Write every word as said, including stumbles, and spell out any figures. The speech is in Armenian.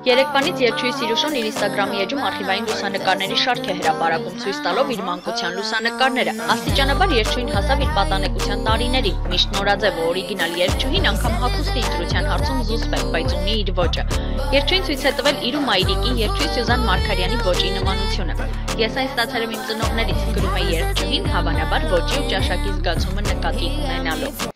Երեկվանից երգչուհի Սիրուշոն իր Ինստագրամի էջում արխիվային լուսանկարների շարք է հրապարակում, ցույց տալով իր մանկության լուսանկարները։ Աստիճանաբար երգչուհին հասավ իր պատանեկության տարիներին։ Միշտ նորաձև ու օրիգինալ երգչուհին անգամ հագուստի ընտրության հարցում զուսպ է, բայց ունի իր ոճը։ Երգչուհին ցույց է տվել իր ու մայրիկի երգչուհի Սյուզան Մարգարյանի ոճի նմանությունը։ Ես այն ստացել եմ իմ ծնողներից, կրում է երգչուհին, հավանաբար ոճի ու ճաշակի զգացումը նկատի ունենալով։